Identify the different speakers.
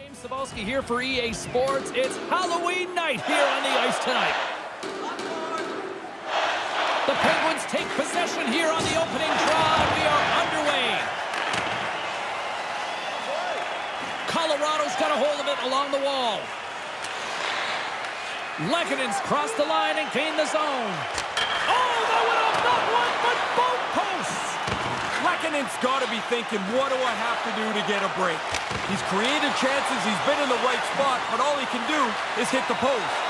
Speaker 1: James Cebulski here for EA Sports. It's Halloween night here on the ice tonight. The Penguins take possession here on the opening draw, and we are underway. Colorado's got a hold of it along the wall. Lehkonen's crossed the line and gained the zone. Oh, that went off not one, but both posts.
Speaker 2: Lehkonen's got to be thinking, what do I have to do to get a break? He's created chances, he's been in the right spot, but all he can do is hit the post.